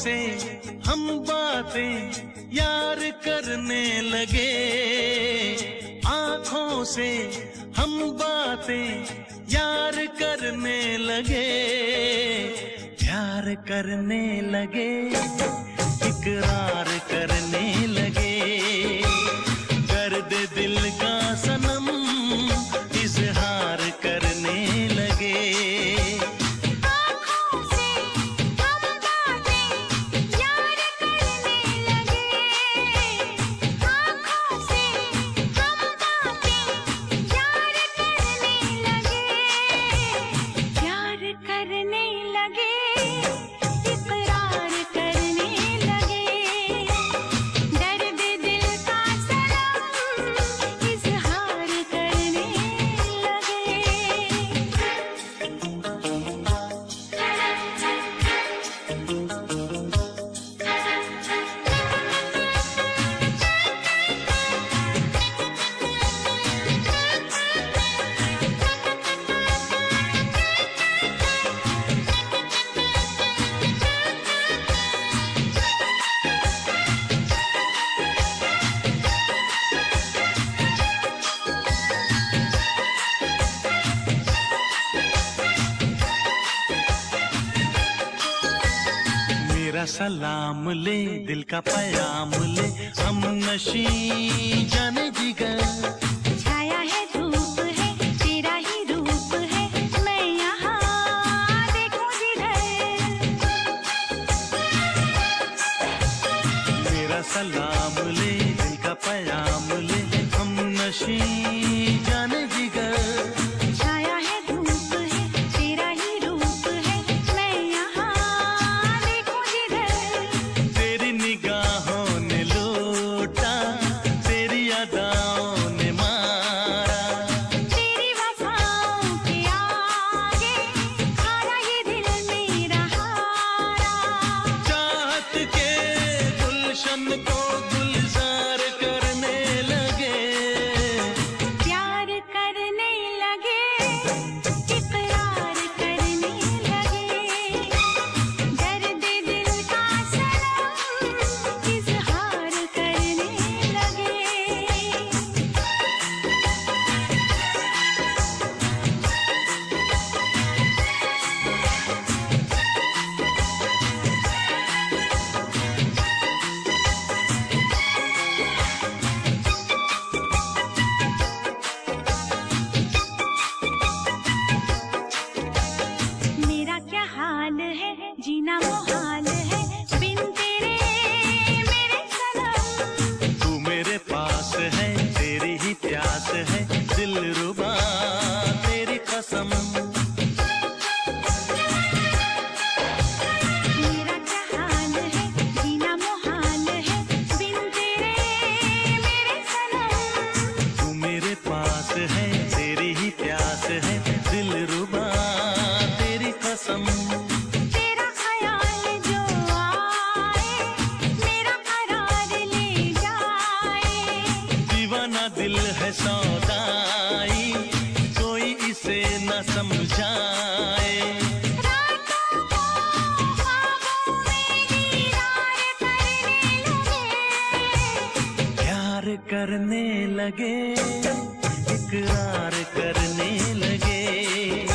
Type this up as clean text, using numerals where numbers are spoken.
से हम बातें यार करने लगे, आँखों से हम बातें यार करने लगे, प्यार करने लगे, इकरार करने लगे, दर्द दिल का सनम इजहार करने लगे। मेरा सलाम ले, दिल का पयाम ले, हम नशी जाने जिगर। छाया है धूप है, तेरा ही रूप है, मैं यहाँ देखूं जिधर। मेरा सलाम ले, दिल का पयाम ले, हम नशी जाने जिगर। छाया है धूप है, तेरा ही रूप है, मैं यहाँ देखूं जिधर। तेरी निगाहों ने लूटा, तेरी अदाओं ने मारा, तेरी वफाओं के आगे हारा ये दिल मेरा हारा। चाहत के गुलशन को गुलजार करने लगे, प्यार करने लगे, इकरार करने लगे, दर्द दिल का सनम इजहार करने लगे। मेरा क्या हाल है, जीना मुहाल है, बिन तेरे मेरे सनम। तू मेरे पास है, तेरी ही प्यास है, दिल रुबा तेरी कसम। मेरा क्या हाल है, जीना मुहाल है, बिन तेरे मेरे सनम। तू मेरे पास है, तेरी ही प्यास है, दिल रुबा तेरी कसम। तेरा ख्याल जो आए, मेरा करार ले जाए। दीवाना दिल है सौदाई, कोई इसे न समझाए। रातों को ख्वाबों में दीदार करने लगे, प्यार करने लगे, इकरार करने लगे।